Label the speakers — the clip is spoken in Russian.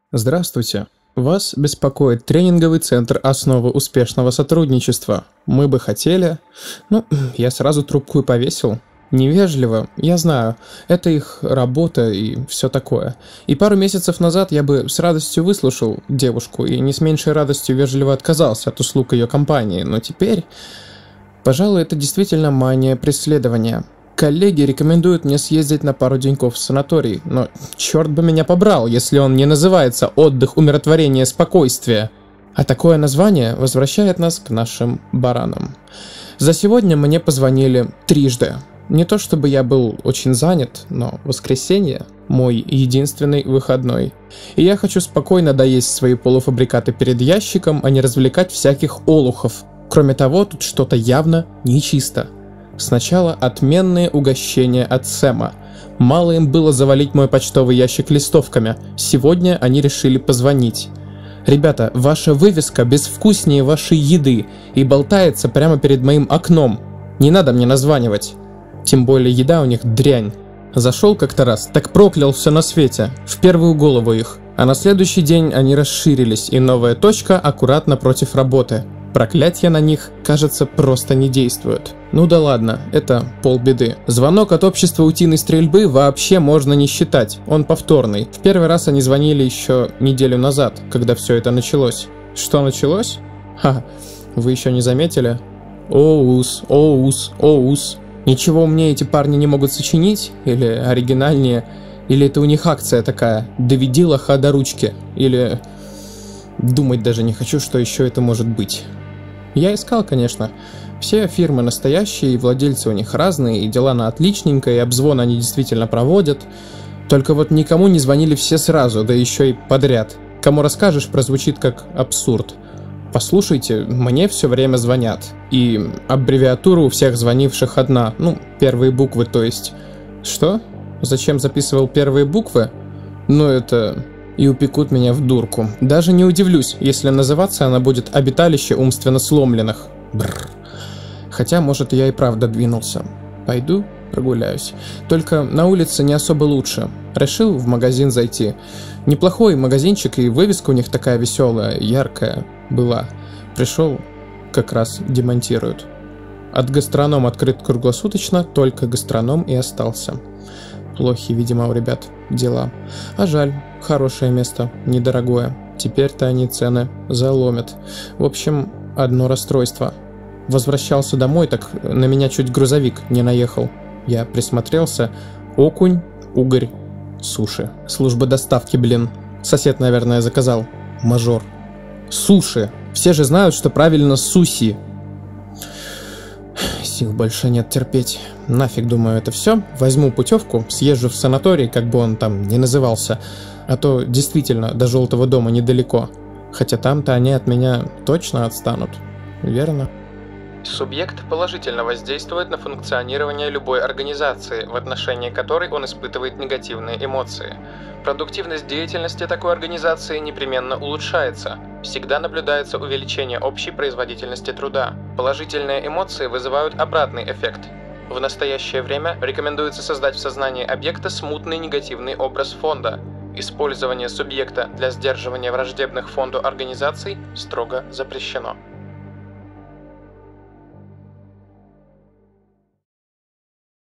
Speaker 1: Здравствуйте. Вас беспокоит тренинговый центр «Основы успешного сотрудничества». Мы бы хотели... я сразу трубку и повесил. Невежливо, я знаю, это их работа и все такое. И пару месяцев назад я бы с радостью выслушал девушку и не с меньшей радостью вежливо отказался от услуг ее компании, но теперь... Пожалуй, это действительно мания преследования. Коллеги рекомендуют мне съездить на пару деньков в санаторий, но черт бы меня побрал, если он не называется «Отдых, умиротворение, спокойствие». А такое название возвращает нас к нашим баранам. За сегодня мне позвонили трижды. Не то чтобы я был очень занят, но воскресенье – мой единственный выходной. И я хочу спокойно доесть свои полуфабрикаты перед ящиком, а не развлекать всяких олухов. Кроме того, тут что-то явно нечисто. Сначала отменные угощения от Сэма. Мало им было завалить мой почтовый ящик листовками. Сегодня они решили позвонить. Ребята, ваша вывеска безвкуснее вашей еды и болтается прямо перед моим окном. Не надо мне названивать. Тем более еда у них дрянь. Зашел как-то раз, так проклял все на свете. В первую голову их. А на следующий день они расширились, и новая точка аккуратно против работы. Проклятья на них, кажется, просто не действуют. Ну да ладно, это полбеды. Звонок от общества утиной стрельбы вообще можно не считать, он повторный. В первый раз они звонили еще неделю назад, когда все это началось. Что началось? Вы еще не заметили? Оус. Ничего умнее эти парни не могут сочинить? Или оригинальнее? Или это у них акция такая? Доведи лоха до ручки? Или... Думать даже не хочу, что еще это может быть. Я искал, конечно. Все фирмы настоящие, и владельцы у них разные, и дела на отличненько, и обзвон они действительно проводят. Только вот никому не звонили все сразу, да еще и подряд. Кому расскажешь, прозвучит как абсурд. Послушайте, мне все время звонят. И аббревиатура у всех звонивших одна. Первые буквы, то есть. Что? Зачем записывал первые буквы? Это... И упекут меня в дурку. Даже не удивлюсь, если называться она будет «Обиталище умственно сломленных». Бррр. Хотя, может, я и правда двинулся. Пойду прогуляюсь. Только на улице не особо лучше. Решил в магазин зайти. Неплохой магазинчик, и вывеска у них такая веселая, яркая была. Пришел, как раз демонтируют. От гастроном открыт круглосуточно, только гастроном и остался. Плохи, видимо, у ребят дела. А жаль, хорошее место, недорогое. Теперь-то они цены заломят. В общем, одно расстройство. Возвращался домой, так на меня чуть грузовик не наехал. Я присмотрелся. Окунь, угорь, суши. Служба доставки, блин. Сосед, наверное, заказал. Мажор. Суши. Все же знают, что правильно суси. Сил больше нет терпеть. Нафиг, думаю, это все. Возьму путевку, съезжу в санаторий, как бы он там ни назывался. А то действительно до Желтого дома недалеко. Хотя там-то они от меня точно отстанут. Верно? Субъект положительно воздействует на функционирование любой организации, в отношении которой он испытывает негативные эмоции. Продуктивность деятельности такой организации непременно улучшается. Всегда наблюдается увеличение общей производительности труда. Положительные эмоции вызывают обратный эффект. В настоящее время рекомендуется создать в сознании объекта смутный негативный образ фонда. Использование субъекта для сдерживания враждебных фонду организаций строго запрещено.